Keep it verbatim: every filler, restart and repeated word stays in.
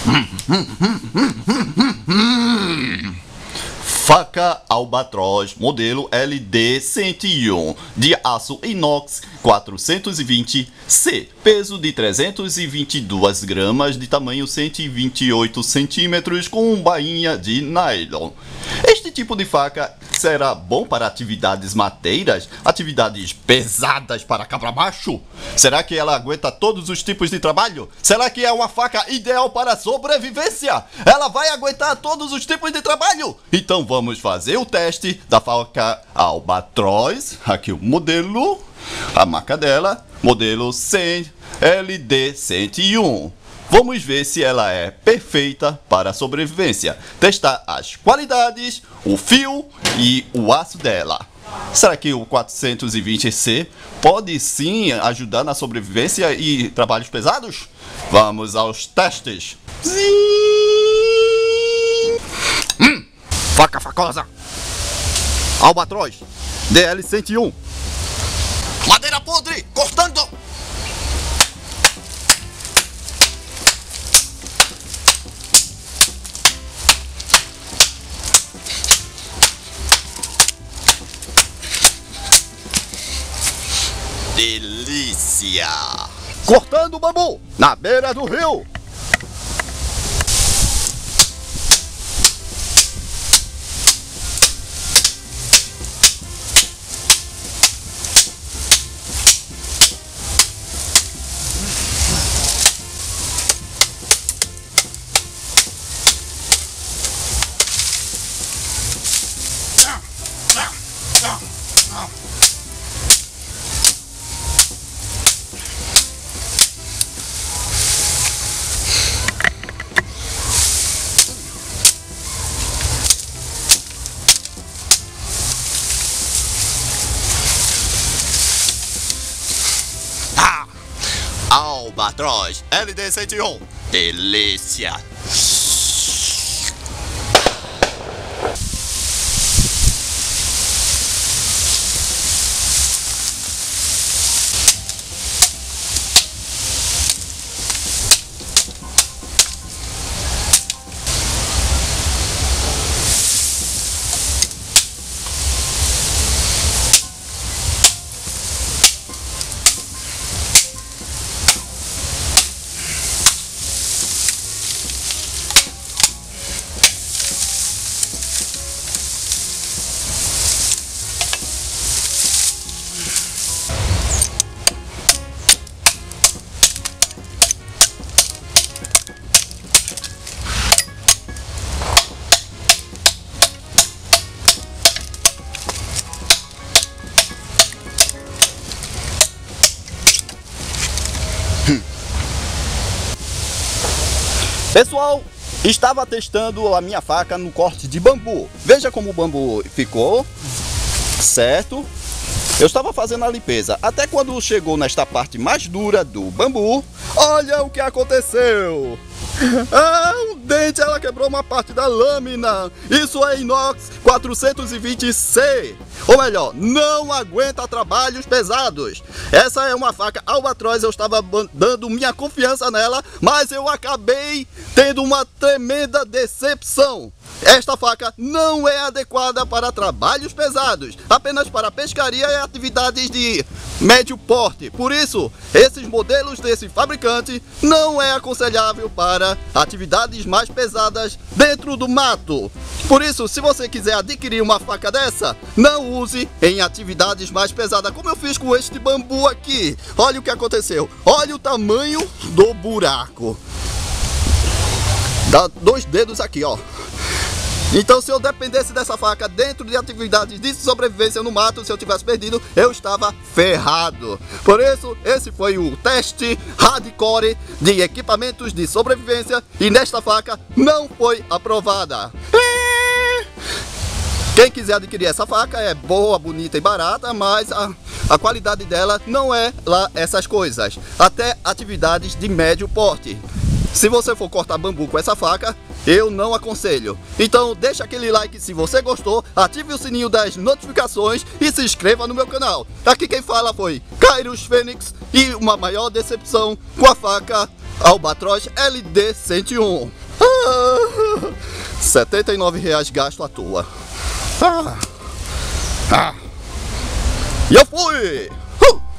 Faca Albatroz modelo L D cento e um de aço inox quatrocentos e vinte C, peso de trezentos e vinte e duas gramas, de tamanho cento e vinte e oito centímetros, com bainha de nylon. Este tipo de faca será bom para atividades mateiras, atividades pesadas para cabra macho? Será que ela aguenta todos os tipos de trabalho? Será que é uma faca ideal para sobrevivência? Ela vai aguentar todos os tipos de trabalho? Então vamos fazer o teste da faca Albatroz. Aqui o modelo, a marca dela, modelo cem L D cento e um. Vamos ver se ela é perfeita para a sobrevivência. Testar as qualidades, o fio e o aço dela. Será que o quatrocentos e vinte C pode sim ajudar na sobrevivência e trabalhos pesados? Vamos aos testes. Hum, faca facosa Albatroz D L cento e um. Madeira podre, cortando. Delícia! Cortando bambu na beira do rio. Albatroz L D cento e um. Delícia! Pessoal, estava testando a minha faca no corte de bambu. Veja como o bambu ficou, certo? Eu estava fazendo a limpeza, até quando chegou nesta parte mais dura do bambu, olha o que aconteceu! Ah, um dente, ela quebrou uma parte da lâmina. Isso é inox quatrocentos e vinte C. Ou melhor, não aguenta trabalhos pesados. Essa é uma faca Albatroz, eu estava dando minha confiança nela, mas eu acabei tendo uma tremenda decepção. Esta faca não é adequada para trabalhos pesados, apenas para pescaria e atividades de médio porte. Por isso, esses modelos desse fabricante não é aconselhável para atividades mais pesadas dentro do mato. Por isso, se você quiser adquirir uma faca dessa, não use em atividades mais pesadas, como eu fiz com este bambu aqui. Olha o que aconteceu, olha o tamanho do buraco. Dá dois dedos aqui, ó. Então, se eu dependesse dessa faca dentro de atividades de sobrevivência no mato, se eu tivesse perdido, eu estava ferrado. Por isso, esse foi o teste hardcore de equipamentos de sobrevivência e nesta faca não foi aprovada. Quem quiser adquirir essa faca é boa, bonita e barata, mas a, a qualidade dela não é lá essas coisas. Até atividades de médio porte. Se você for cortar bambu com essa faca, eu não aconselho. Então deixa aquele like se você gostou, ative o sininho das notificações e se inscreva no meu canal. Aqui quem fala foi Kairos Fênix e uma maior decepção com a faca Albatroz L D cento e um. Ah, setenta e nove reais gasto à toa. Ah, ah. E eu fui! Uh!